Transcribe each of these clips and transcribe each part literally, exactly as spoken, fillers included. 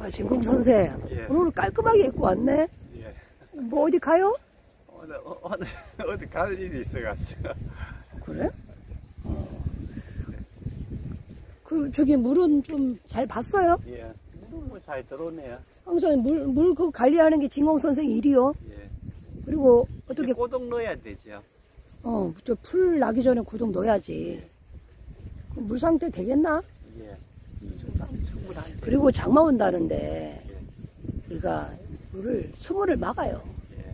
아, 진공 선생, 예. 오늘 깔끔하게 입고 왔네? 예. 뭐 어디 가요? 오늘, 어, 오늘 어디 갈 일이 있어가지고. 그래? 어. 그, 저기 물은 좀 잘 봤어요? 예. 물은 뭐 잘 들어오네요. 항상 물, 물 그 관리하는 게 진공 선생 일이요. 예. 그리고 어떻게, 고동 넣어야 되죠. 어, 저 풀 나기 전에 구동 넣어야지. 그 물 상태 되겠나? 예. 충분한, 충분한. 그리고 장마 온다는데, 예. 우리가 물을, 수물을 막아요. 예.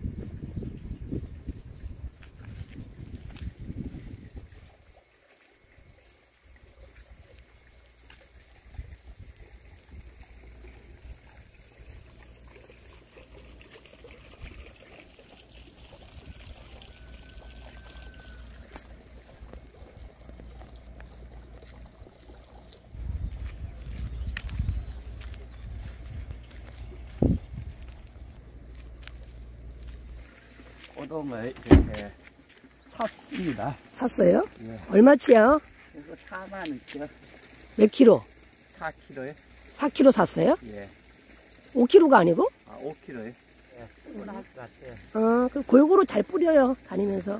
고동을 이렇게 샀습니다. 샀어요? 예. 얼마치야? 이거 사만 원이죠. 몇 킬로? 사 킬로에. 사 킬로 샀어요? 예. 오 킬로가 아니고? 아, 오 킬로에. 예. 충분할 것 같아요. 어, 그 골고루 잘 뿌려요, 다니면서.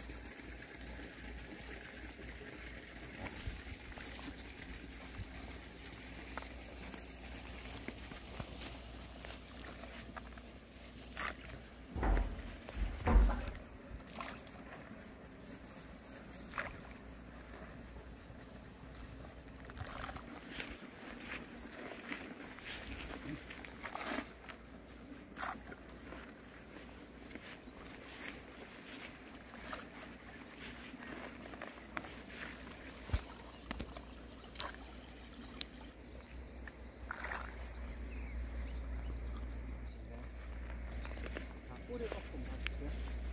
뿌리가 좀 맞죠?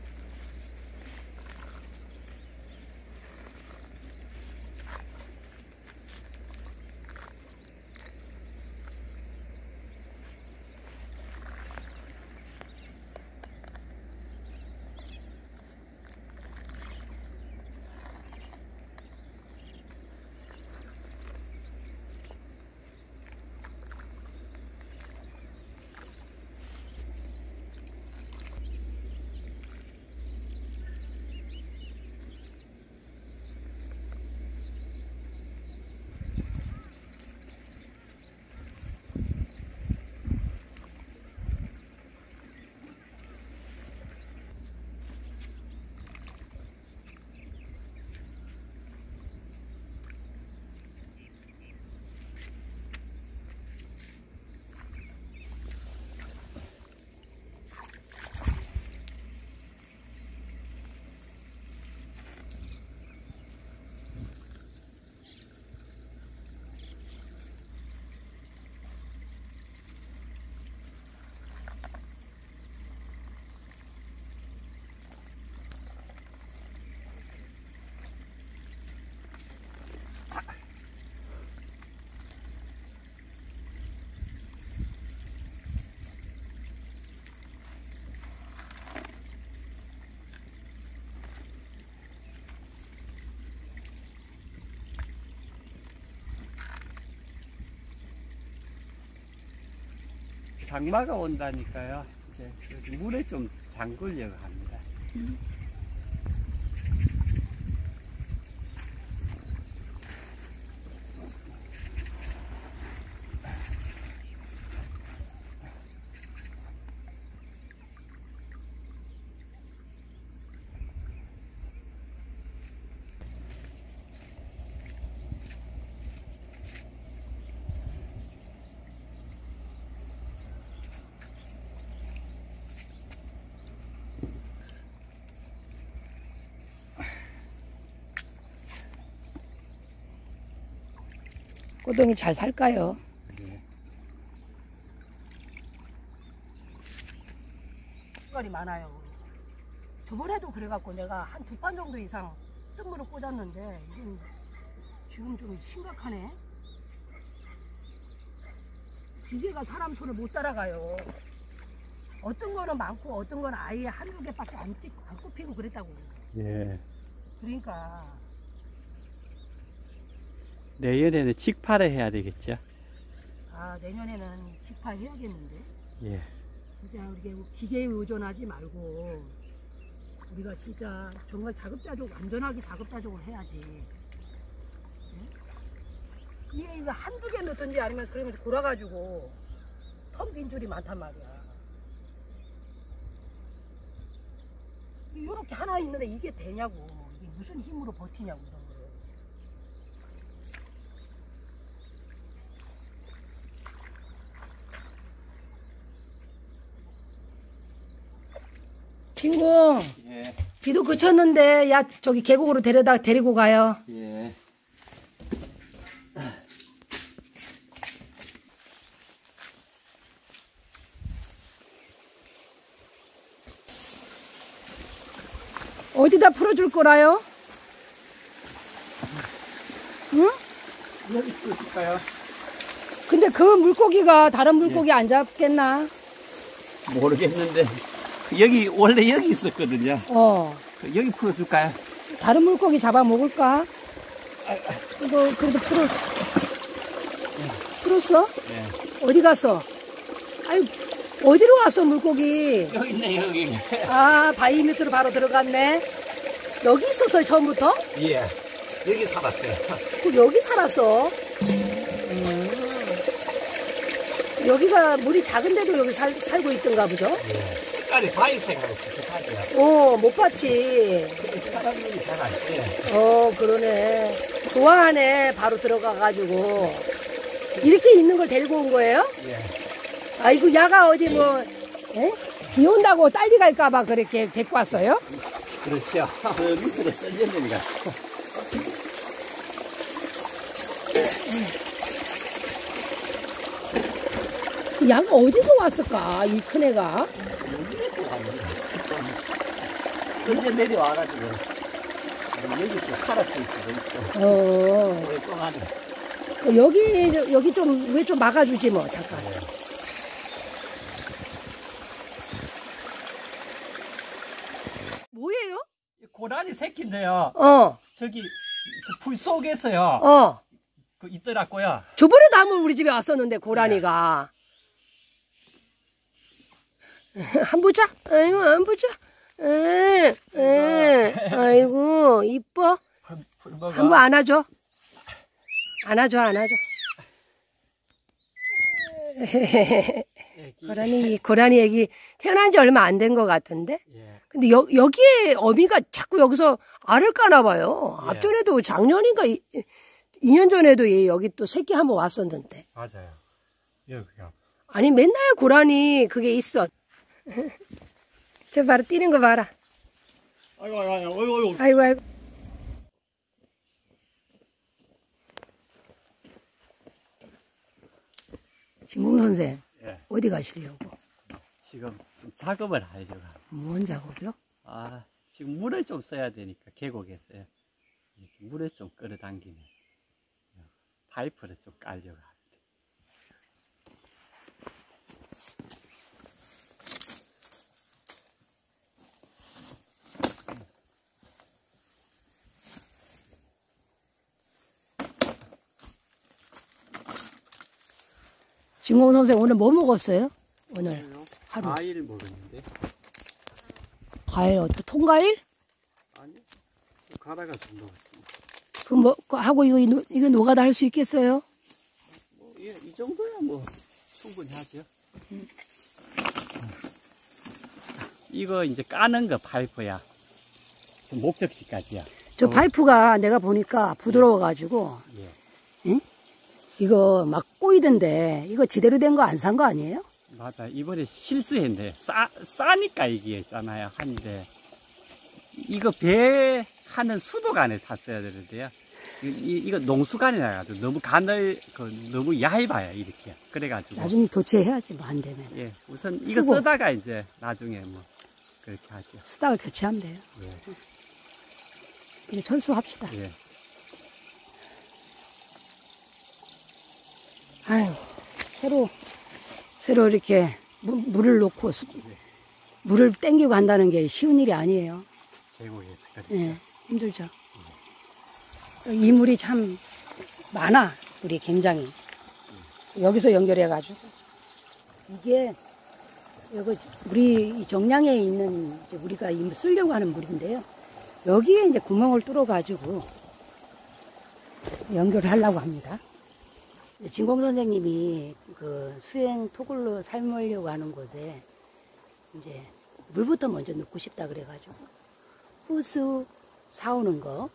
장마가 온다니까요. 이제 물에 좀 잠글려고 합니다. 음. 꼬동이 잘 살까요? 네. 색깔이 많아요. 저번에도 그래갖고 내가 한 두 반 정도 이상 쓴물을 꽂았는데 이건 지금 좀 심각하네. 기계가 사람 손을 못 따라가요. 어떤 거는 많고 어떤 거는 아예 한두 개밖에 안 찍고 안 꼽히고 그랬다고. 예. 그러니까 내년에는 직파를 해야 되겠죠. 아, 내년에는 직파해야겠는데. 예. 진짜 우리가 기계에 의존하지 말고 우리가 진짜 정말 자급자족 안전하게 자급자족을 해야지. 응? 이게 이거 한두 개 넣든지 아니면 그러면서 골아가지고 텅 빈 줄이 많단 말이야. 이렇게 하나 있는데 이게 되냐고. 이게 무슨 힘으로 버티냐고 이런 거를. 친구, 예. 비도 그쳤는데 야 저기 계곡으로 데려다 데리고 가요. 예. 어디다 풀어줄 거라요? 응? 여기 풀어줄까요? 근데 그 물고기가 다른 물고기 안 잡겠나? 모르겠는데 여기 원래 여기 있었거든요. 어. 여기 풀어줄까요? 다른 물고기 잡아먹을까? 이거 그래도 풀어. 풀었어? 예. 어디 갔어? 아유, 어디로 갔어 물고기? 여기 있네 여기. 아, 바위 밑으로 바로 들어갔네. 여기 있었어요 처음부터? 예. 여기 살았어요. 그 여기 살았어. 음. 여기가 물이 작은데도 여기 살, 살고 있던가 보죠? 예. 색깔이 바위색하고 비슷하죠. 어, 못 봤지. 사람들이 잘 안 돼. 어, 그러네. 좋아하네. 바로 들어가가지고. 이렇게 있는 걸 데리고 온 거예요? 예. 아이고, 야가 어디 뭐, 에? 비 온다고 딸리 갈까봐 그렇게 데리고 왔어요? 그렇죠. 그 밑으로 썰렸는가. 야가 어디서 왔을까? 이 큰 애가? 여기에서 왔는데. 썰려 내려와가지고 여기서 살았을 수도 있고. 어. 오랫동안. 어, 여기, 여기 좀, 왜 좀 막아주지 뭐, 잠깐. 예. 뭐예요? 고라니 새끼인데요. 어, 저기 저불 속에서요. 어. 그 있더라고요. 저번에도 한번 우리 집에 왔었는데, 고라니가. 한 보자? 아이고, 한 보자. 에, 에, 아이고, 이뻐. 풀버가. 한번 안아줘. 안아줘, 안아줘. 애기. 고라니, 고라니 애기 태어난 지 얼마 안 된 것 같은데? 예. 근데 여, 여기에 어미가 자꾸 여기서 알을 까나 봐요. 예. 앞전에도 작년인가 이 년 전에도 얘 여기 또 새끼 한번 왔었는데. 맞아요. 여기요. 아니 맨날 고라니 그게 있어. 저 봐라 뛰는 거 봐라. 아이고 아이고 아이고 아이고. 아이고 아이고. 진공 선생 예. 어디 가시려고? 지금 좀 작업을 하려고. 뭔 작업이요? 아 지금 물을 좀 써야 되니까 계곡에서요. 이렇게 물을 좀 끌어당기는 파이프를 좀 깔려고 합니다. 진공 선생 오늘 뭐 먹었어요? 오늘 하루 과일 먹었는데. 과일 어떤 통과일? 아니요. 가다가 좀 먹었습니다. 그 뭐 하고 이거 노- 이거 노가다 할 수 있겠어요? 뭐, 예, 이 정도야 뭐 충분히 하죠. 음. 이거 이제 까는 거 파이프야. 저 목적지까지야. 저 어. 파이프가 내가 보니까 부드러워가지고 예. 응? 이거 막 꼬이던데 이거 제대로 된 거 안 산 거 아니에요? 맞아. 이번에 실수했는데 싸 싸니까 이게 있잖아요. 한데 이거 배 하는 수도관에 샀어야 되는데요. 이, 이- 이거 농수관이라 가지고 너무 가늘 그 너무 얇아요 이렇게. 그래가지고 나중에 교체해야지 뭐 안 되면 예 우선 이거 수고. 쓰다가 이제 나중에 뭐 그렇게 하죠. 쓰다가 교체하면 돼요. 예. 이제 철수합시다. 예. 아유 새로 새로 이렇게 물, 물을 놓고 수, 물을 땡기고 간다는 게 쉬운 일이 아니에요. 계곡에서 그렇죠. 예, 힘들죠. 이 물이 참 많아, 물이 굉장히. 여기서 연결해가지고 이게 여기 우리 이 정량에 있는 이제 우리가 쓰려고 하는 물인데요. 여기에 이제 구멍을 뚫어가지고 연결을 하려고 합니다. 진공 선생님이 그 수행 토굴로 삶으려고 하는 곳에 이제 물부터 먼저 넣고 싶다 그래가지고 호수 사오는 거.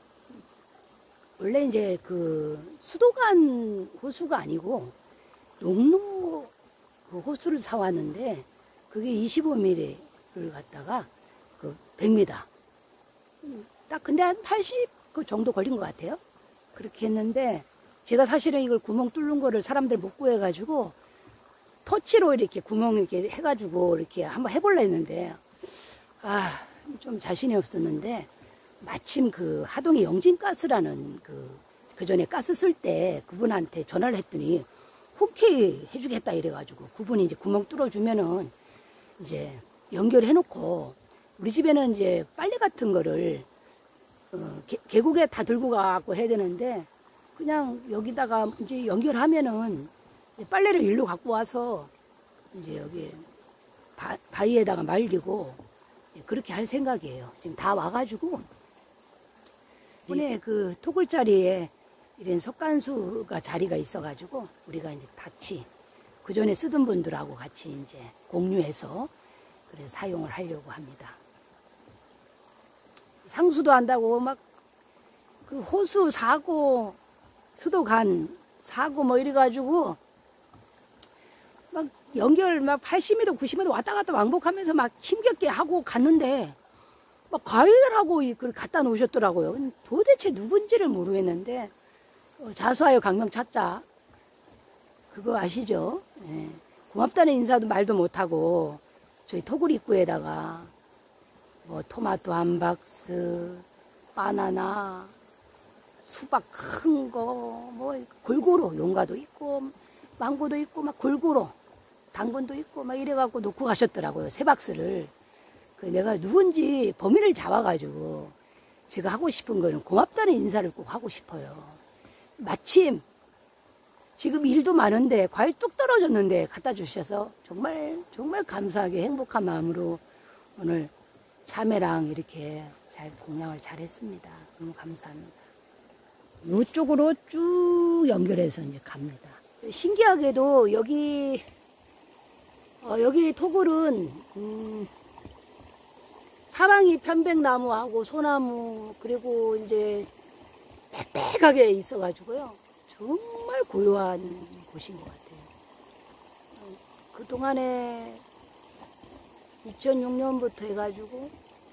원래 이제 그 수도관 호수가 아니고 농로 그 호수를 사왔는데 그게 이십오 밀리미터를 갖다가 그 백 미터 딱 근데 한 팔십 그 정도 걸린 것 같아요. 그렇게 했는데 제가 사실은 이걸 구멍 뚫는 거를 사람들 못 구해가지고 터치로 이렇게 구멍 이렇게 해가지고 이렇게 한번 해볼라 했는데 아 좀 자신이 없었는데 마침 그 하동의 영진가스라는 그, 그 전에 가스 쓸 때 그분한테 전화를 했더니 홈케이 해주겠다 이래가지고 그분이 이제 구멍 뚫어주면은 이제 연결해 놓고 우리 집에는 이제 빨래 같은 거를 어, 개, 계곡에 다 들고 가고 해야 되는데 그냥 여기다가 이제 연결하면은 빨래를 일로 갖고 와서 이제 여기 바, 바위에다가 말리고 그렇게 할 생각이에요. 지금 다 와가지고 이번에 그 토굴자리에 이런 석간수가 자리가 있어가지고 우리가 이제 같이 그 전에 쓰던 분들하고 같이 이제 공유해서 그래서 사용을 하려고 합니다. 상수도 한다고 막 그 호수 사고 수도관 사고 뭐 이래가지고 막 연결 막 팔십 미터 구십 미터 왔다 갔다 왕복하면서 막 힘겹게 하고 갔는데 막 과외를 하고 그걸 갖다 놓으셨더라고요. 도대체 누군지를 모르겠는데 어, 자수하여 강명 찾자 그거 아시죠? 예. 고맙다는 인사도 말도 못하고 저희 토굴 입구에다가 뭐 토마토 한 박스, 바나나, 수박 큰 거, 뭐 골고루 용과도 있고 망고도 있고 막 골고루 당근도 있고 막 이래갖고 놓고 가셨더라고요. 세 박스를. 그 내가 누군지 범인을 잡아가지고 제가 하고 싶은 거는 고맙다는 인사를 꼭 하고 싶어요. 마침 지금 일도 많은데 과일 뚝 떨어졌는데 갖다 주셔서 정말 정말 감사하게 행복한 마음으로 오늘 참외랑 이렇게 잘 공양을 잘 했습니다. 너무 감사합니다. 이쪽으로 쭉 연결해서 이제 갑니다. 신기하게도 여기 어, 여기 토굴은 음, 사방이 편백나무하고 소나무 그리고 이제 빽빽하게 있어가지고요. 정말 고요한 곳인 것 같아요. 어, 그동안에 이천육 년부터 해가지고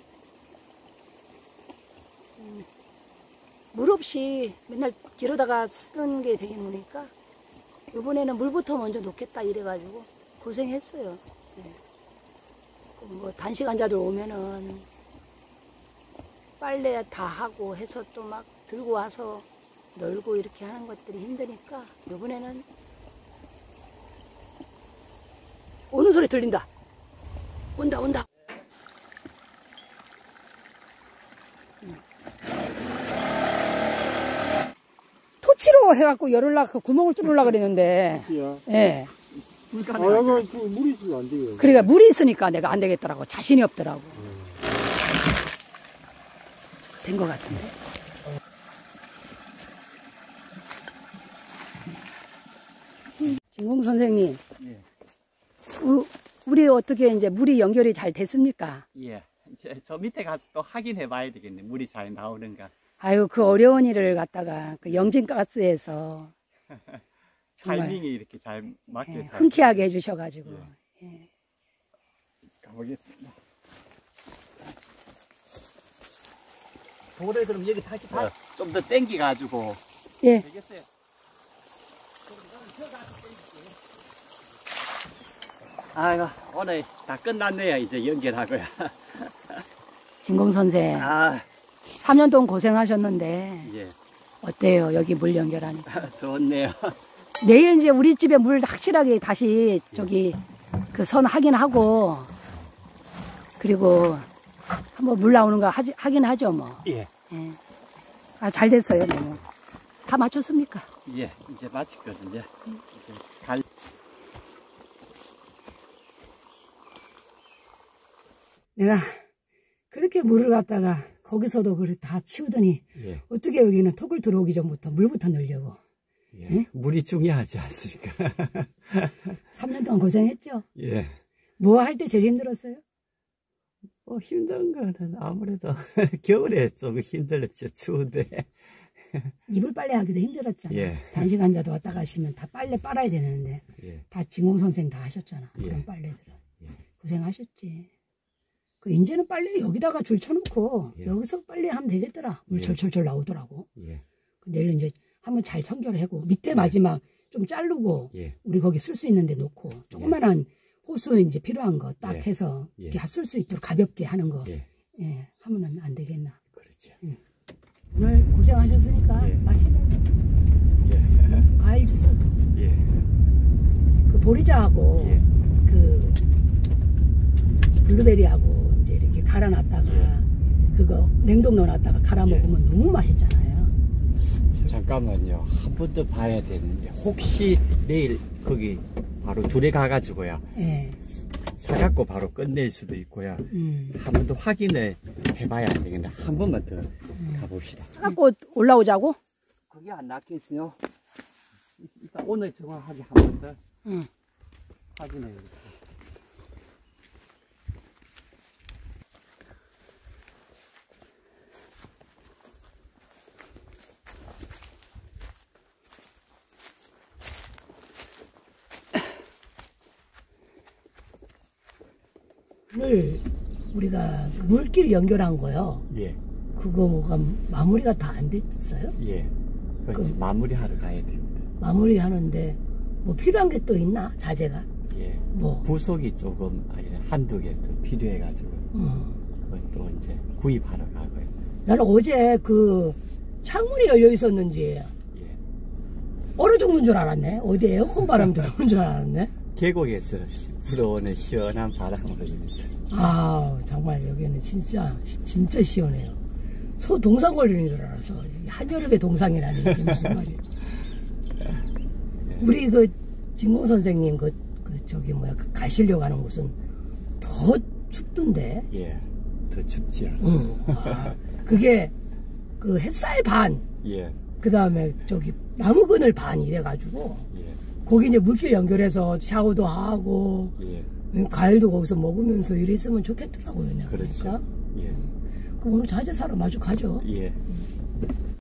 음, 물 없이 맨날 기르다가 쓰던 게 되게 보니까 이번에는 물부터 먼저 놓겠다 이래가지고 고생했어요. 네. 뭐 단시간자들 오면은 빨래 다 하고 해서 또 막 들고 와서 널고 이렇게 하는 것들이 힘드니까 이번에는 오는 소리 들린다. 온다 온다. 음. 토치로 해갖고 열으려고 구멍을 뚫으려고 그랬는데 예. 아, 여기 그 물이 있으면 안 돼요. 그러니까 물이 있으니까 내가 안 되겠더라고. 자신이 없더라고. 음. 된 것 같은데. 진공 선생님, 예. 우, 우리 어떻게 이제 물이 연결이 잘 됐습니까? 예. 이제 저 밑에 가서 또 확인해 봐야 되겠네. 물이 잘 나오는가. 아유, 그 어려운 일을 갖다가 그 영진가스에서 정말 타이밍이 이렇게 잘 맞게 예, 잘 흔쾌하게 해주셔가지고. 예. 예. 가보겠습니다. 돌에 그럼 여기 다시 다 좀 더 땡기가지고 예. 되겠어요. 아이고 오늘 다 끝났네요. 이제 연결하고요. 진공 선생, 아, 삼 년 동안 고생하셨는데 예. 어때요? 여기 물 연결하니까. 좋네요. 내일 이제 우리 집에 물 확실하게 다시 저기 그 선 확인하고 그리고 한번 물 나오는 거 하지, 하긴 하죠 뭐. 예. 예. 아, 잘 됐어요 너무. 다 맞췄습니까? 예. 이제 마쳤거든요. 이제 갈... 내가 그렇게 물을 갖다가 거기서도 그걸 다 치우더니 예. 어떻게 여기는 톡을 들어오기 전부터 물부터 넣으려고. 예. 응? 물이 중요하지 않습니까? 삼 년 동안 고생했죠? 예. 뭐 할 때 제일 힘들었어요? 어, 힘든 거는 아무래도 겨울에 좀 힘들었죠. 추운데. 이불 빨래하기도 힘들었잖아. 예. 단식 환자도 왔다 가시면 다 빨래 빨아야 되는데 예. 다 진공 선생 다 하셨잖아. 예. 그런 빨래들은. 예. 고생하셨지. 그 이제는 빨래 여기다가 줄 쳐놓고 예. 여기서 빨래하면 되겠더라. 물 예. 철철철 나오더라고. 예. 내일 이제 한번 잘 청결하고 밑에 마지막 좀 자르고 예. 우리 거기 쓸 수 있는 데 놓고 조그만한 호수 이제 필요한 거 딱 예. 해서 예. 이렇게 쓸 수 있도록 가볍게 하는 거 예. 예, 하면은 안 되겠나. 그렇죠. 응. 오늘 고생하셨으니까 예. 맛있는 예. 과일 주스 예. 그 보리자하고 예. 그 블루베리하고 이제 이렇게 갈아놨다가 예. 그거 냉동 넣어놨다가 갈아 예. 먹으면 너무 맛있잖아요. 잠깐만요. 한 번 더 봐야 되는데 혹시 내일 거기 바로 둘에 가가지고요. 예. 사갖고 바로 끝낼 수도 있고요. 음. 한 번 더 확인을 해봐야 안 되겠네. 한 번만 더 가봅시다. 사갖고 올라오자고? 그게 안 낫겠어요. 일단 오늘 정확하게 한 번 더 응. 확인해 볼게요. 오늘 우리가 물길 연결한 거요. 예, 그거 뭐가 마무리가 다 안 됐어요? 예. 그 그- 마무리하러 가야 됩니다. 마무리 하는데 뭐 필요한 게 또 있나? 자재가? 예. 뭐? 부속이 조금 아니라 한두 개 더 필요해가지고 어. 그것도 이제 구입하러 가고요. 나는 어제 그 창문이 열려 있었는지 예. 얼어 죽는 줄 알았네. 어디 에어컨 바람 들어오는 줄 알았네. 계곡에서 불어오는 시원한 바람으로 인해서. 아 정말 여기는 진짜 진짜 시원해요. 소 동상 걸리는 줄 알아서 한여름에 동상이라니 이게 무슨 말이야. 우리 그 진공 선생님 그, 그 저기 뭐야 그 가시려고 하는 곳은 더 춥던데. 예. 더 춥지요. 응. 아, 그게 그 햇살 반, 예. 그 다음에 저기 나무 그늘 반 이래가지고 예. 거기 이제 물길 연결해서 샤워도 하고 예. 과일도 거기서 먹으면서 이랬으면 좋겠더라고요. 내가 그렇죠. 보니까. 예. 그럼 오늘 자재 사러 마주 가죠. 예.